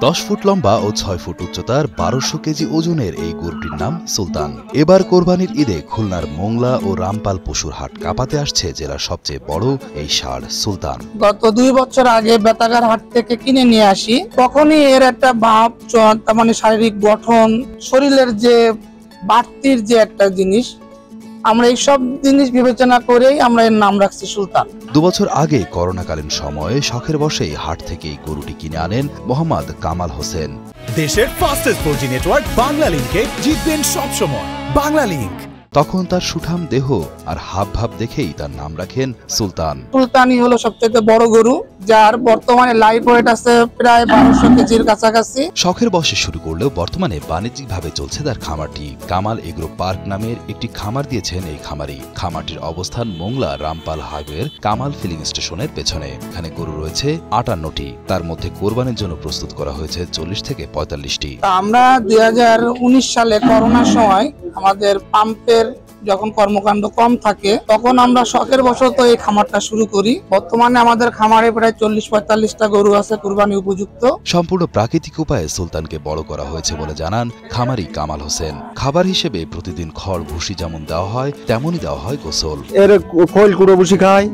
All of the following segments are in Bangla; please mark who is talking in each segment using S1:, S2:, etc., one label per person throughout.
S1: 10 ফুট লম্বা ও 6 ফুট উচ্চতার 1200 কেজি ওজনের এই গরুটির নাম সুলতান। এবার কোরবানির ঈদে খুলনার মোংলা ও রামপাল পশুর হাট কাঁপাতে আসছে জেলার সবচেয়ে বড় এই ষাঁড় সুলতান।
S2: গত 2 বছর আগে বেতাগার হাট থেকে কিনে নিয়ে আসি, তখনই এর একটা ভাব, তার মানে শারীরিক গঠন, শরীরের যে বাড়তির যে একটা জিনিস, আমরা এই সব জিনিস বিবেচনা করেই আমরা এর নাম রাখছি সুলতান।
S1: 2 বছর আগে করোনাকালীন সময়ে শখের বশেই হাট থেকে এই গরুটি কিনে আনেন মোহাম্মদ কামাল হোসেন।
S3: দেশের ফাস্টেস্ট 4G নেটওয়ার্ক বাংলা লিংকে জিতবেন সবসময়। বাংলা লিংক।
S1: তখন তার সুঠাম দেহ আর হাবভাব দেখেই তার নাম রাখেন সুলতান।
S2: সুলতানই হলো সবচেয়ে বড় গরু, যার বর্তমানে লাইভ ওয়েট আছে প্রায় 1200 কেজির কাছাকাছি।
S1: শখের বশে শুরু করলেও বর্তমানে বাণিজ্যিকভাবে চলছে তার খামারটি। কামাল এগ্রো পার্ক নামের একটি খামার দিয়েছেন এই খামারি। খামারটির অবস্থান মোংলা রামপাল হাইওয়ের কামাল ফিলিং স্টেশনের পেছনে। এখানে গরু রয়েছে 58টি, তার মধ্যে কোরবানির জন্য প্রস্তুত করা হয়েছে 40 থেকে 45টি।
S2: আমরা 2019 সালে করোনার সময় আমাদের পাম্পের যখন কর্মকাণ্ড কম থাকে, তখন আমরা শখের বশত এই খামারটা শুরু করি। বর্তমানে আমাদের খামারে প্রায় 40-45টা গরু আছে কুরবানি উপযুক্ত।
S1: সম্পূর্ণ প্রাকৃতিক উপায়ে সুলতানকে বড় করা হয়েছে বলে জানান খামারি কামাল হোসেন। খাবার হিসেবে প্রতিদিন খড় ভুসি যেমন দেওয়া হয়, তেমনই দেওয়া হয় গোসল।
S4: এর খোল কুড়ো ভুসি খায়,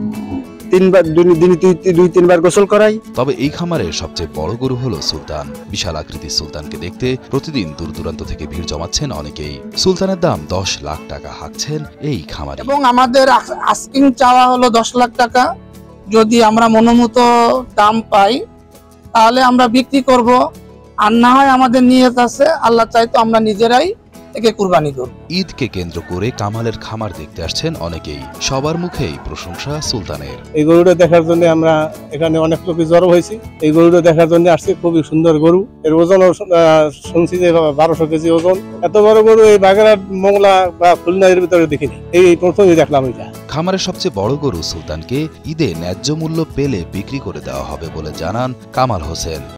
S4: 2-3 বার গোসল করাই।
S1: তবে এই খামারের সবচেয়ে বড় গরু হলো সুলতান। বিশাল আকৃতির সুলতানকে দেখতে প্রতিদিন দূর দূরান্ত থেকে ভিড় জমাচ্ছেন অনেকেই। সুলতানের দাম 10 লাখ টাকা হাঁকছেন এই খামারে।
S2: এবং আমাদের আস্কিং চাওয়া হলো 10 লাখ টাকা। যদি আমরা মনোমতো দাম পাই তাহলে আমরা বিক্রি করব, আর না হয় আমাদের নিয়ত আছে, আল্লাহ চাইতো আমরা নিজেরাই একে কুরবানি করব।
S1: ঈদকে কেন্দ্র করে কামালের খামার দেখতে আসছেন অনেকেই। সবার মুখেই প্রশংসা সুলতানের।
S4: এই গরুটা দেখার জন্য আমরা এখানে অনেক লোক জড়ো হয়েছি। এই গরুটা দেখার জন্য আসছে, খুবই সুন্দর গরু। এর ওজন শুনছি যে 1200 কেজি ওজন। এত বড় গরু এই বাগেরহাট, মোংলা বা খুলনা এর ভিতরে দেখিনি, এই প্রথমই দেখলাম এটা।
S1: খামারের সবচেয়ে বড় গরু সুলতানকে ঈদে ন্যায্য মূল্য পেলে বিক্রি করে দেওয়া হবে বলে জানান কামাল হোসেন।